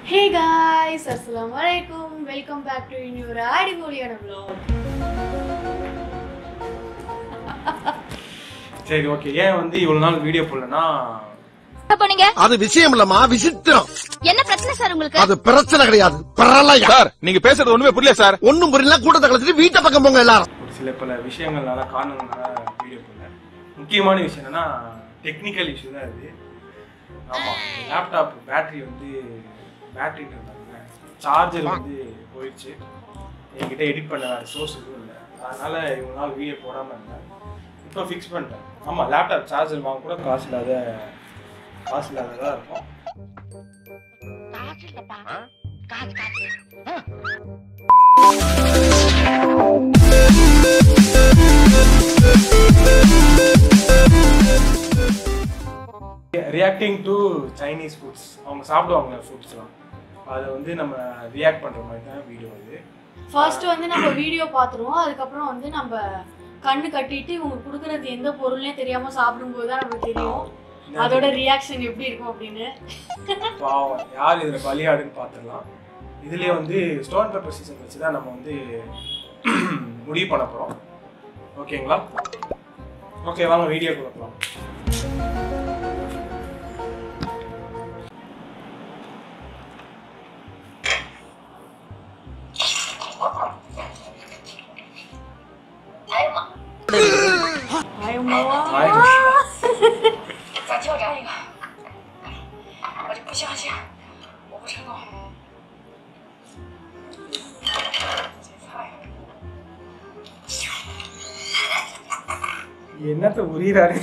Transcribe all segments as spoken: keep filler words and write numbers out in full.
Hey guys, Assalamualaikum. Welcome back to இன்னொரு அடிபொலியான vlog. சரி okay. ஏன் வந்து இவ்வளவு நாள் வீடியோ போடலனா போனீங்க? அது விஷயம் இல்லமா, விசித்திரம். என்ன பிரச்சனை சார் உங்களுக்கு? அது பிரச்சனை கிடையாது. பரவாயில்லை சார், நீங்க பேசுறது ஒண்ணுமே புரியல சார். ஒண்ணும் புரியல. கூட்டத்தை கலந்துட்டு வீட்டை பக்கம் போங்க எல்லாரும். ஒரு சில பல விஷயங்கள்னால காரணங்களால வீடியோ போடல. முக்கியமான விஷயம் என்னன்னா டெக்னிக்கல் இஷ்யூ தான் இது. ஆமா, லேப்டாப் பேட்டரி வந்து பேட்டரி இருந்தாங்க, சார்ஜர் வந்து போயிடுச்சு. என்கிட்ட எடிட் பண்ண வேற சோர்ஸ் எதுவும் இல்லை, அதனால இவ்வளவு நாள் வீடியோ போடாம இருந்தேன். இப்போ ஃபிக்ஸ் பண்ணிட்டேன். ஆமா, லேப்டாப் சார்ஜர் வாங்க கூட காசு இல்லாத காசு இல்லாததா இருக்கும். ரியாக்டிங் டு சைனீஸ் ஃபுட்ஸ், அவங்க சாப்பிடுவாங்க ஃபுட்ஸ்லாம், அதை வந்து நம்ம ரியாக்ட் பண்ணுற மாதிரி தான் வீடியோ இது. ஃபர்ஸ்ட் வந்து நம்ம வீடியோ பார்த்துருவோம், அதுக்கப்புறம் வந்து நம்ம கண்ணு கட்டிட்டு இவங்க கொடுக்குறது எந்த பொருள்னே தெரியாம சாப்பிடும்போது தான் நமக்கு தெரியும் அதோட ரியாக்ஷன் எப்படி இருக்கும் அப்படின்னு. பாவம், யார் இதில் பலியாடுன்னு பார்த்துடலாம். இதுலேயே வந்து ஸ்டோன் பேப்பர் சீசன் வச்சு தான் நம்ம வந்து முடிவு பண்ண போகிறோம். ஓகேங்களா? ஓகே, வாங்க வீடியோ கொடுக்கலாம். என்னத்த உரியாரு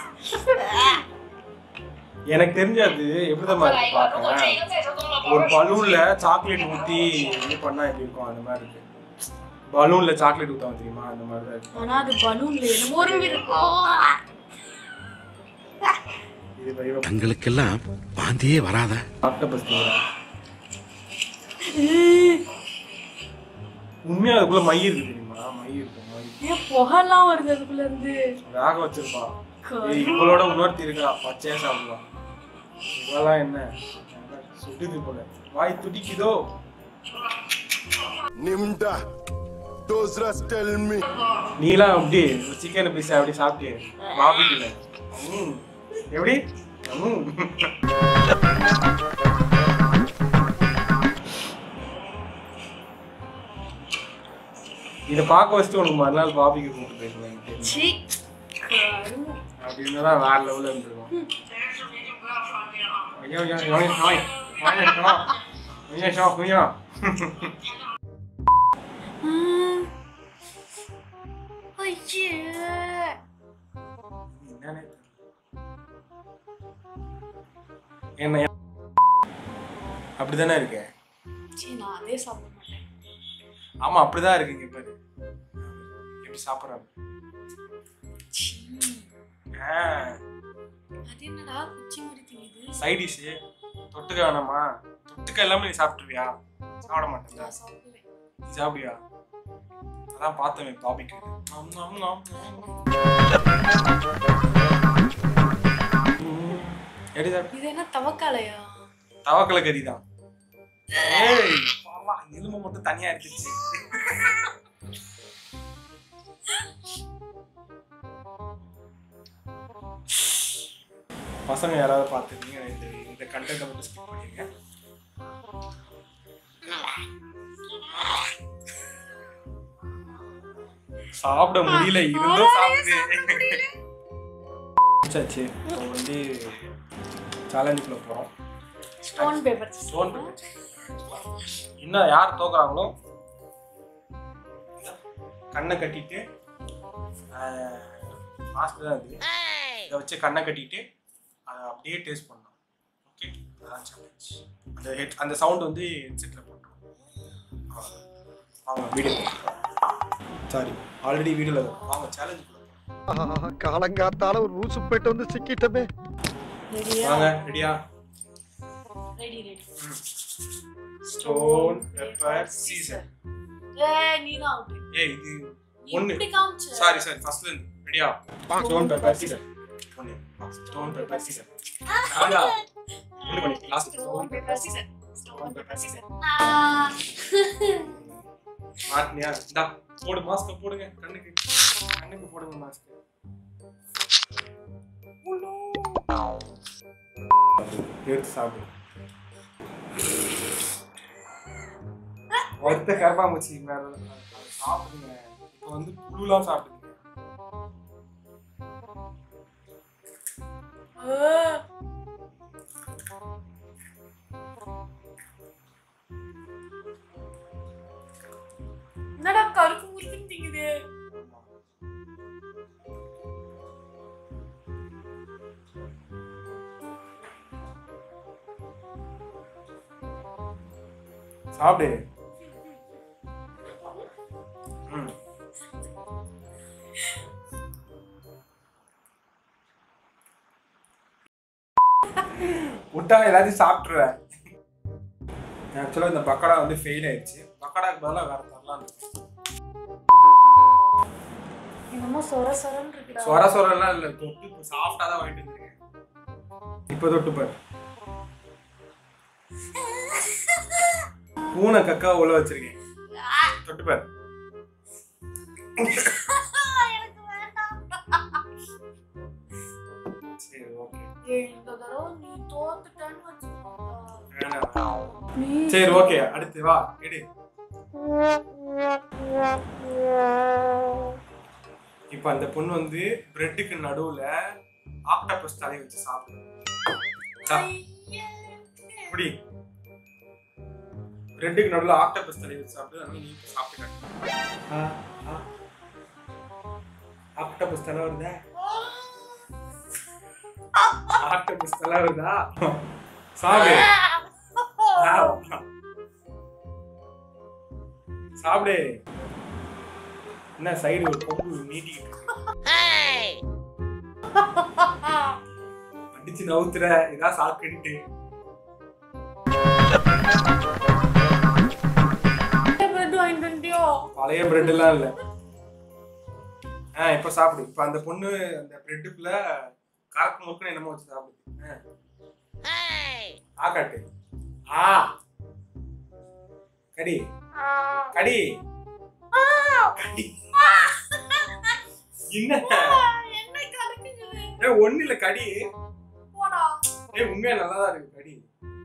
எனக்கு தெரிஞ்சது எப்படிதான் பாக்கிறேன். ஒரு பலூன்ல சாக்லேட் ஊத்தி இது பண்ணா எப்படி இருக்கும் அந்த மாதிரி இருக்கு. பலூன்ல சாக்லேட் ஊத்தாம தெரியுமா, அந்த மாதிரி தான் இருக்கு. ஆனா அது பலூன்ல என்னமோ ஒரு இருக்கும். இது பைவ தங்களுக்கெல்லாம் வாந்தியே வராதா? ஆக்டோபஸ் உண்மையா அதுக்குள்ள மை இருக்கு தெரியுமா? மை இருக்கு. ஏன் புகைலாம் வருது அதுக்குள்ள இருந்து? ராக வச்சிருப்பா. இவளோட இன்னொருத்தி இருக்கா, பச்சையா சாப்பிடுவா. இவெல்லாம் என்ன சுட்டுது போல, வாய் துடிக்குதோ. நிம்டா டோஸ்ரஸ் டெல் மீ. நீலாம் அப்படி சிக்கன் பீஸ் அப்படி சாப்பிட்டு பாபிக்குல எப்படி இதை பார்க்க வச்சுட்டு உனக்கு மறுநாள் பாபிக்கு கூப்பிட்டு போயிருந்தேன் அப்படின்னா வேற லெவலில் இருந்துருக்கும். ஐயோ ஐயோ ஐயோ ஐயோ என்ன அப்படிதானே இருக்கு? நான் அதே சாப்பிட மாட்டேன். ஆமா, அப்படிதான் இருக்கு. இங்க பாரு எப்படி சாப்பிடுறாங்க. அது என்னடா குச்சி மாதிரி தெரியுது? சைட் டிஷ் தொட்டுக்க வேணாமா? தொட்டுக்க எல்லாமே நீ சாப்பிட்டுருவியா? சாப்பிட மாட்டேன். நீ சாப்பிடுவியா? அதான் பார்த்தேன் பாபிக்கு. இது என்ன தவக்காலையா? தவக்கலை கறி தான். ஏய் பாவா, எலும்பு மட்டும் தனியா எடுத்துச்சு. பசங்க யாராவது பார்த்துருக்கீங்க இந்த இந்த கண்டென்ட்டை மட்டும் ஸ்கிப் பண்ணிருங்க. சாப்பிட முடியல, இருந்தும் சாப்பிடுது. சரி, இப்போ வந்து சேலஞ்சுக்குள்ள போறோம். ஸ்டோன் பேப்பர் ஸ்டோன் பேப்பர் இன்னும் யார் தோக்குறாங்களோ கண்ணை கட்டிட்டு, மாஸ்க் தான் இது, இதை வச்சு கண்ணை கட்டிட்டு அதை அப்படியே டேஸ்ட் பண்ணணும். ஓகே, அதான் சேலஞ்ச். அந்த ஹெட் அந்த சவுண்ட் வந்து ஹெட்செட்டில் போட்டுருவோம். வாங்க வீடியோ. சாரி, ஆல்ரெடி வீடியோவில் வாங்க சேலஞ்ச். காலங்காத்தால ஒரு ரூசு போயிட்டு வந்து சிக்கிட்டமே. வாங்க, ரெடியா? Ready ready. ஸ்டோன் பெப்பர் சீசன். ஏய் நீ தான் அவுட். ஏய் இது ஒன்னு. இப்படி காமிச்ச. சாரி சாரி, ஃபர்ஸ்ட்ல இருந்து. ரெடியா? ஸ்டோன் பெப்பர் சீசன். ஒன்னு. ஸ்டோன் பெப்பர் சீசன். ஆமா. ரெடி பண்ணி லாஸ்ட். ஸ்டோன் பேப்பர் சீசன். மாட்டினியா? இந்தா போடு, மாஸ்க் போடுங்க, கண்ணுக்கு கண்ணுக்கு போடுங்க மாஸ்க். எடுத்து சாப்பிடு. ஒருத்த கரப்பாம்பூச்சி மேல சாப்பிடுங்க. இப்போ வந்து புழுலாம் சாப்பிடுங்க. என்னடா கருக்கு முறுக்குன்னு திங்குது? சாப்பிடு. ம் விட்டா எல்லாத்தையும் சாப்பிட்டுருவேன். ஆக்சுவலாக இந்த பக்கோடா வந்து ஃபெயில் ஆயிடுச்சு. பக்கோடாக்கு பதிலாக வேற தரலாம். என்னமோ சொர சொரன்னு இருக்குடா. சொர சொரெல்லாம் இல்லை, தொட்டு இப்போ சாஃப்டாக தான் வாங்கிட்டு வந்துருக்கேன். இப்போ தொட்டு பாரு. பூனை கக்கா உள்ள வச்சிருக்கேன். தொட்டு பாரு. எனக்கு வேண்டாம். சரி ஓகே. ஏய் இந்த தடவை நீ தோத்துட்டேன்னு வச்சுக்கோ. வேணாம். சரி ஓகே, அடுத்து வா எடு. இப்போ அந்த பொண்ணு வந்து பிரெட்டுக்கு நடுவுல ஆக்டோபஸ் தலையை வச்சு சாப்பிடுது. இப்படி பிரெட்டுக்கு நடுவுல ஆக்டோபஸ் தலையை வச்சு சாப்பிடுது. அதனால நீ சாப்பிட்டு ஆக்டோபஸ் தலை வருதா? ஆக்டோபஸ் தலை வருதா? சாப்பிடு சாப்பிடு. என்ன சைடு ஒரு கொம்பு நீட்டிக்கிட்டு அடிச்சு நவுத்துற இதான் சாப்பிட்டு. பழைய பிரெட் எல்லாம் இல்ல. ஆஹ் இப்ப சாப்பிடு. இப்ப அந்த பொண்ணு அந்த பிரெட்டுக்குள்ள காக்கு முறுக்குன்னு என்னமோ வச்சு சாப்பிடுது. ஆ காட்டு. ஆ கடி கடி கடி. என்ன என்ன கலக்குது? ஏய் ஒண்ணு இல்ல, கடி. போடா. ஏய் உண்மையா நல்லா தான் இருக்கு. கடி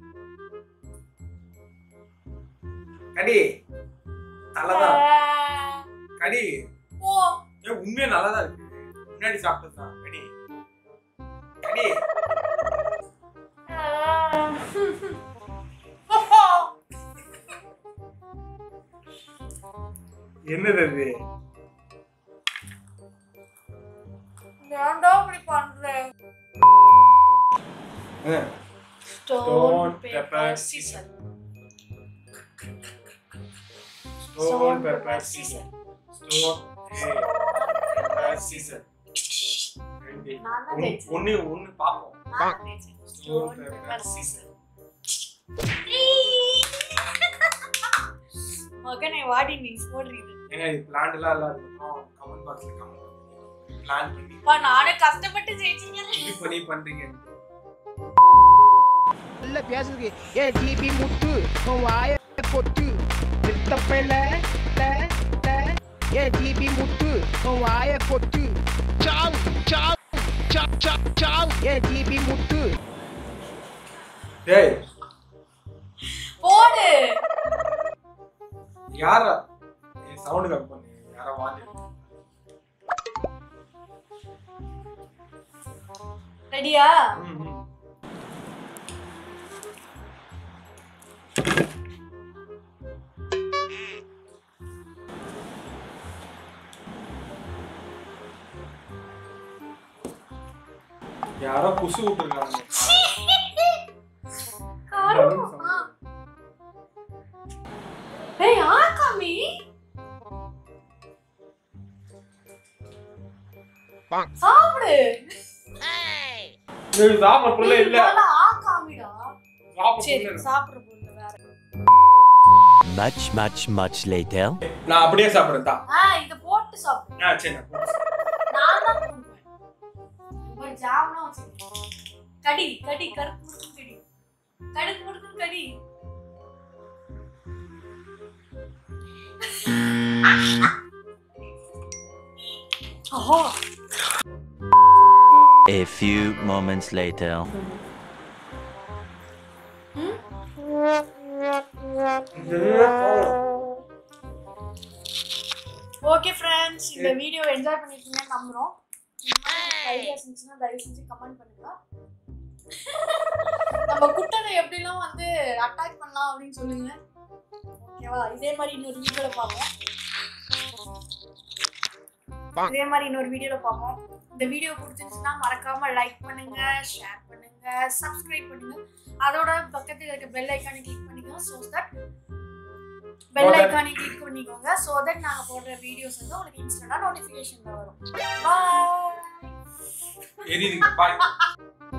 கடி நல்லதான். கடி போ. ஏய் உண்மையா நல்லா தான் இருக்கு. முன்னாடி சாப்பிட்டதுதான். கடி கடி. என்னது அது? ஏன்டா இப்படி பண்ற? Stone pepper scissor. Stone pepper scissor. Stone pepper scissor. ஒன்னு ஒன்னு பாப்போம். Stone pepper scissor. மகனே வாடி நீ போடுறீங்க. ஏங்க இது பிளான் எல்லாம் இல்ல. அதுக்கு கமெண்ட் பாக்ஸ்ல கமெண்ட் பிளான் பண்ணி பா நானே கஷ்டப்பட்டு ஜெயிச்சீங்க. இது பண்ணி பண்றீங்க. நல்ல பேசுறதுக்கு ஏ ஜிபி முத்து வாய பொட்டு தப்பல ஏ ஜிபி முத்து வாய பொட்டு சாவ் சாவ் சாவ் சாவ் சாவ் ஏ ஜிபி முத்து. டேய் போடு. யாரா ஏ சவுண்ட் கட் பண்ணு. யாரா வாடி. ரெடியா? ம் ம். யாரோ குசு விட்டுருக்காங்க. ஏய் ஆகாமி சாப்பிடு. இது சாப்பிட புள்ள இல்ல. ஆகாமிடா. சரி சாப்பிட புள்ள வேற. Much much much later. நான் அப்படியே சாப்பிடுறேன். ஆ இத போட்டு சாப்பிடு. ஆ சரி நான் போட்டு சாப்பிடுறேன். நான் தான் போடுவேன். ஒரு ஜாம்னா வச்சு. கடி கடி கருக்கு முறுக்கு கடி. கடுக்கு முறுக்கு கடி. ஆஹா A few moments later. Okay friends, இந்த வீடியோ என்ஜாய் பண்ணிருக்கீங்கன்னு நம்புறோம். ஐடியாஸ் இருந்துச்சுன்னா தயவு செஞ்சு கமெண்ட் பண்ணுங்க. நம்ம குட்டனை எப்படிலாம் வந்து அட்டாக் பண்ணலாம் அப்படின்னு சொல்லுங்க. ஓகேவா? இதே மாதிரி இன்னொரு வீடியோல பார்ப்போம். இதே மாதிரி இன்னொரு வீடியோல பார்ப்போம். இந்த வீடியோ பிடிச்சிருந்துச்சுன்னா மறக்காம லைக் பண்ணுங்க, ஷேர் பண்ணுங்க, சப்ஸ்கிரைப் பண்ணுங்க. அதோட பக்கத்துல இருக்க பெல் ஐகானை கிளிக் பண்ணிக்கோங்க. சோ தட் பெல் ஐகானை கிளிக் பண்ணிக்கோங்க. சோ தட் நாங்க போடுற வீடியோஸ் வந்து உங்களுக்கு இன்ஸ்டன்ட்டா நோட்டிஃபிகேஷன்ல வரும். பை. எரியுது பாய்.